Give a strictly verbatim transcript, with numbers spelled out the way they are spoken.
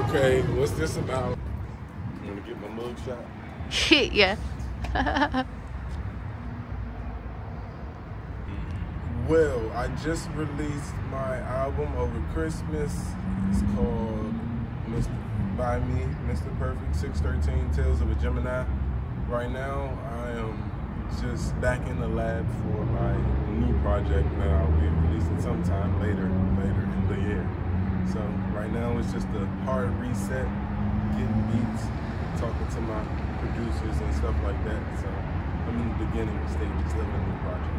Okay, what's this about? You wanna get my mug shot? Yeah. Well, I just released my album over Christmas. It's called Mister by me, Mister Perfect, six thirteen Tales of a Gemini. Right now, I am just back in the lab for my new project that I'll be releasing sometime later, later in the year. So right now it's just a hard reset, getting beats, talking to my producers and stuff like that. So I'm in the beginning stages of a new project.